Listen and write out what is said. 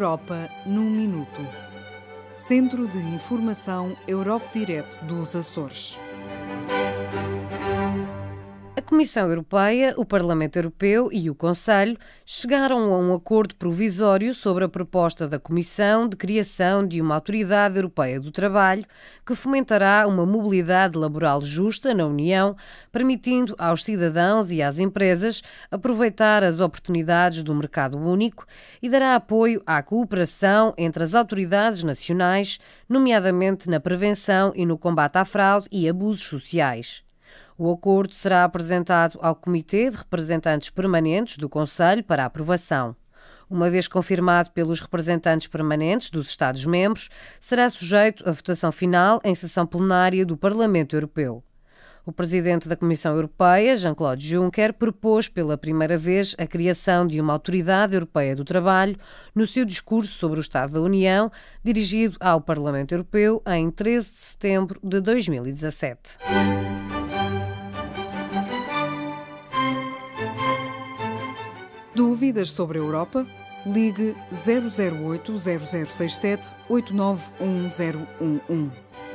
Europa num minuto. Centro de Informação Europe Direct dos Açores. A Comissão Europeia, o Parlamento Europeu e o Conselho chegaram a um acordo provisório sobre a proposta da Comissão de criação de uma Autoridade Europeia do Trabalho que fomentará uma mobilidade laboral justa na União, permitindo aos cidadãos e às empresas aproveitar as oportunidades do mercado único e dará apoio à cooperação entre as autoridades nacionais, nomeadamente na prevenção e no combate à fraude e abusos sociais. O acordo será apresentado ao Comitê de Representantes Permanentes do Conselho para aprovação. Uma vez confirmado pelos representantes permanentes dos Estados-membros, será sujeito à votação final em sessão plenária do Parlamento Europeu. O presidente da Comissão Europeia, Jean-Claude Juncker, propôs pela primeira vez a criação de uma Autoridade Europeia do Trabalho no seu discurso sobre o Estado da União, dirigido ao Parlamento Europeu em 13 de setembro de 2017. Dúvidas sobre a Europa? Ligue 008 0067 8910111.